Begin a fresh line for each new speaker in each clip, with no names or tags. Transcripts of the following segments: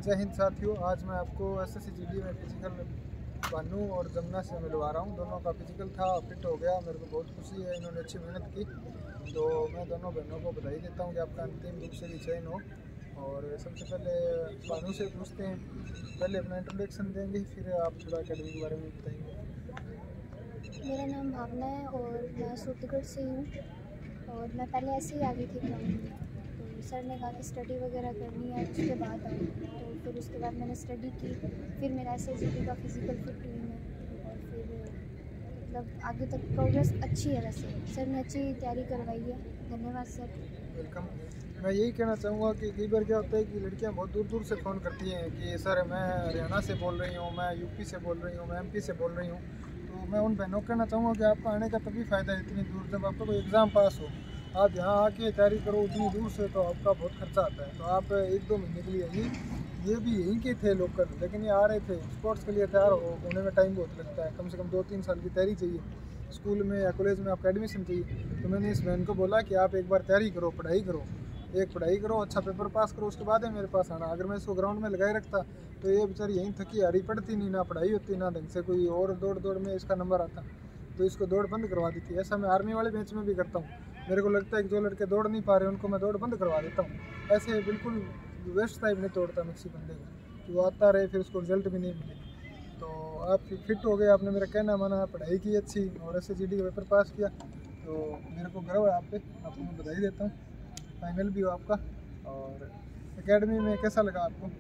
जय हिंद साथियों, आज मैं आपको एसएससी जीडी में फिजिकल बानू और जमुना से मिलवा रहा हूँ। दोनों का फिजिकल था, फिट हो गया। मेरे को बहुत खुशी है, इन्होंने अच्छी मेहनत की। तो मैं दोनों बहनों को बधाई देता हूँ कि आपका अंतिम रूप से भी चयन हो। और सबसे पहले बानू से पूछते हैं, पहले अपना इंट्रोडक्शन देंगे, फिर आप थोड़ा अकेडमी के बारे में बताएंगे।
मेरा नाम भावना है और मैं सूरतगढ़ से हूँ। और मैं पहले ऐसे ही आ गई थी ग्राउंड में, तो सर ने कहा कि स्टडी वगैरह करनी है उसके बाद आओ। तो फिर उसके बाद मैंने स्टडी की, फिर मेरा एसएसजी का फिज़िकल फिट हुई मैं, और फिर मतलब आगे तक प्रोग्रेस अच्छी है। वैसे सर ने अच्छी तैयारी करवाई है, धन्यवाद सर।
वेलकम। मैं यही कहना चाहूँगा कि कई बार क्या होता है कि लड़कियां बहुत दूर दूर से फ़ोन करती हैं कि सर मैं हरियाणा से बोल रही हूँ, मैं यूपी से बोल रही हूँ, मैं एमपी से बोल रही हूँ। तो मैं उन बहनों को कहना चाहूँगा कि आपका आने का तभी फ़ायदा है इतनी दूर, जब आपका कोई एग्ज़ाम पास हो। आप यहाँ आके तैयारी करो उतनी दूर से, तो आपका बहुत खर्चा आता है। तो आप 1-2 महीने के लिए आइए। ये भी यहीं के थे लोकल, लेकिन ये आ रहे थे स्पोर्ट्स के लिए। तैयार होने में टाइम बहुत लगता है, कम से कम 2-3 साल की तैयारी चाहिए। स्कूल में या कॉलेज में आपका एडमिशन चाहिए। तो मैंने इस बहन को बोला कि आप एक बार तैयारी करो, पढ़ाई करो, पढ़ाई करो, अच्छा पेपर पास करो, उसके बाद है मेरे पास आना। अगर मैं इसको ग्राउंड में लगाए रखता तो ये बेचारी यहीं थकी हारी पड़ती नहीं, ना पढ़ाई होती, ना ढंग से कोई और दौड़ में इसका नंबर आता। तो इसको दौड़ बंद करवा दी थी। ऐसा मैं आर्मी वाले बेंच में भी करता हूँ। मेरे को लगता है कि जो लड़के दौड़ नहीं पा रहे उनको मैं दौड़ बंद करवा देता हूँ। ऐसे बिल्कुल वेस्ट टाइप नहीं तोड़ता मैं किसी बंदे को कि वो आता रहे फिर उसको रिजल्ट भी नहीं मिले। तो आप फिट हो गए, आपने मेरा कहना माना, पढ़ाई की अच्छी और एसएसजी का पेपर पास किया। तो मेरे को गर्व है आप पे, आपको मैं बधाई देता हूँ। फाइनल भी हो आपका। और एकेडमी में कैसा लगा आपको?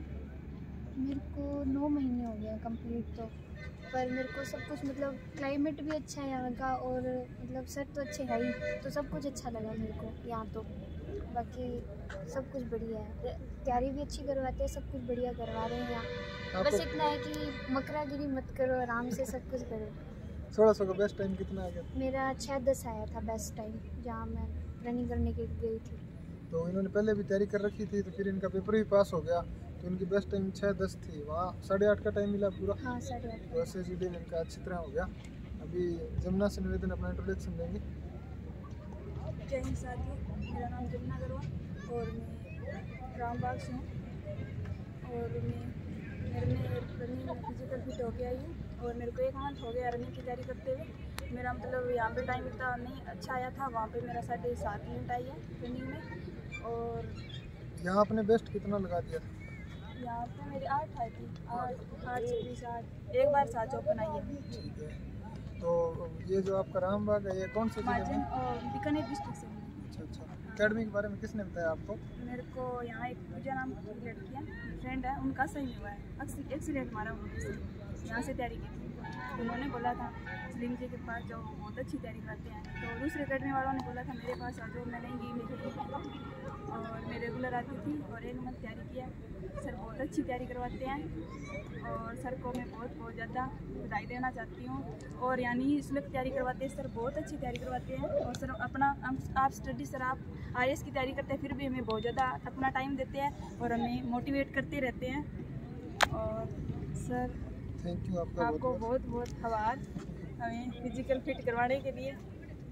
मेरे को 9 महीने हो गए कंप्लीट, तो पर मेरे को सब कुछ मतलब क्लाइमेट भी अच्छा है यहाँ का, और मतलब सर तो अच्छे है ही, तो सब कुछ अच्छा लगा मेरे को यहाँ। तो बाकी सब कुछ बढ़िया है, तैयारी भी अच्छी करवाते हैं, सब कुछ बढ़िया करवा रहे हैं यहाँ। बस इतना है कि मकरागिरी मत करो, आराम से सब कुछ करो।
1600 का बेस्ट टाइम कितना आ गया?
मेरा 6:10 आया था बेस्ट टाइम, जहाँ मैं रनिंग करने के गई थी।
तो इन्होंने पहले भी तैयारी कर रखी थी, तो फिर इनका पेपर भी पास हो गया। तो इनकी बेस्ट टाइम 6:10 थी, वहाँ 8:30 का टाइम मिला पूरा।
हाँ 8:30।
तो एसएसजी में इनका अच्छी तरह हो गया। अभी जमुना से निवेदन अपना इंट्रोडक्शन देंगे।
जय हिंद साथियों, मेरा नाम जमुना अग्रवाल और मैं रामबाग से हूँ। और मेरे में रनिंग में फिजिकल फिट हो गया ही, और मेरे को 1 मंथ हो गया रनिंग की तैयारी करते हुए। मेरा मतलब यहाँ पे टाइम इतना नहीं अच्छा आया था, वहाँ पे मेरा 7.5 मिनट आई है रनिंग में। और
यहाँ आपने बेस्ट कितना लगा दिया था?
यहाँ पे मेरी 8 आई थी, 8 से 20 एक बार 7 ओपन आई है।
ठीक है। तो ये जो आपका रामबाग है, ये कौन से जिले में?
और बीकानेर डिस्ट्रिक्ट से।
अच्छा। अकेडमी के बारे में किसने बताया आपको?
मेरे को यहाँ एक पूजा नाम की लड़की है, फ्रेंड है, उनका सही हुआ है, एक्सीडेंट मारा उन्होंने से, यहाँ से तैयारी की थी। उन्होंने बोला था सलीम जी के पास जाओ, बहुत अच्छी तैयारी करते हैं। तो दूसरे अकेडमी वालों ने बोला था मेरे पास आ जाओ, मैं नहीं गई, मेरी और मैं रेगुलर आती थी और 1 मंथ तैयारी किया। सर बहुत अच्छी तैयारी करवाते हैं, और सर को मैं बहुत ज़्यादा बधाई देना चाहती हूँ। और यानी इसलिए तैयारी करवाते हैं, सर बहुत अच्छी तैयारी करवाते हैं। और सर अपना आप स्टडी, सर आप आईएएस की तैयारी करते हैं, फिर भी हमें बहुत ज़्यादा अपना टाइम देते हैं और हमें मोटिवेट करते रहते हैं। और सर
थैंक यू
आपको बहुत आभार हमें फिजिकल फिट करवाने के लिए।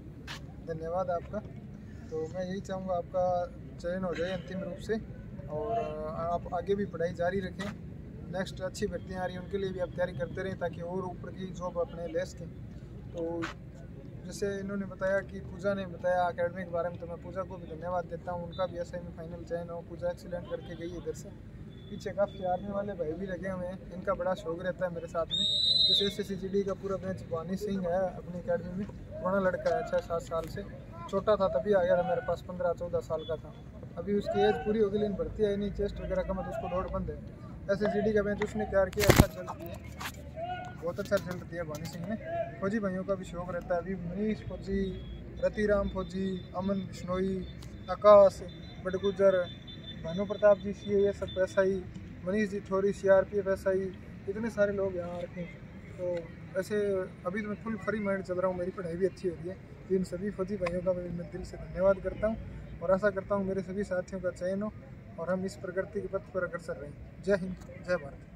धन्यवाद आपका। तो मैं यही चाहूँगा आपका चयन हो जाए अंतिम रूप से, और आप आगे भी पढ़ाई जारी रखें। नेक्स्ट अच्छी भर्तियाँ आ रही हैं, उनके लिए भी आप तैयारी करते रहें ताकि और ऊपर की जॉब अपने ले सकें। तो जैसे इन्होंने बताया कि पूजा ने बताया अकेडमी के बारे में, तो मैं पूजा को भी धन्यवाद देता हूँ। उनका भी ऐसा ही फाइनल चयन हो। पूजा एक्सीलेंट करके गई इधर से। पीछे काफ़ी आर्मी वाले भाई भी लगे हुए हैं, इनका बड़ा शौक रहता है मेरे साथ में। जैसे एसएसजी का पूरा बेंच वानी सिंह है अपनी अकेडमी में, बड़ा लड़का है, 6-7 साल से। छोटा था तभी आ गया था मेरे पास, 15-14 साल का था। अभी उसकी एज पूरी हो गई, लेकिन भर्ती आई नहीं, चेस्ट वगैरह का, तो उसको दौड़ बंद है। एसएसजी का बेंच उसने तैयार किया, अच्छा रिजल्ट दिया, बहुत अच्छा रिजल्ट दिया वानी सिंह ने। फौजी भाइयों का भी शौक रहता है। अभी मनीष फौजी, रतिराम फौजी, अमन बिश्नोई, आकाश बड़गुजर, भानु प्रताप जी सी, ये सब SI, मनीष जी थोड़ी CRPF SI, इतने सारे लोग यहाँ रखे हैं। तो ऐसे अभी तो मैं फुल फ्री माइंड चल रहा हूँ, मेरी पढ़ाई भी अच्छी हो रही है। तो इन सभी फौजी भाइयों का मैं दिल से धन्यवाद करता हूँ, और आशा करता हूँ मेरे सभी साथियों का चयन हो और हम इस प्रगति के पथ पर अग्रसर रहें। जय हिंद, जय भारत।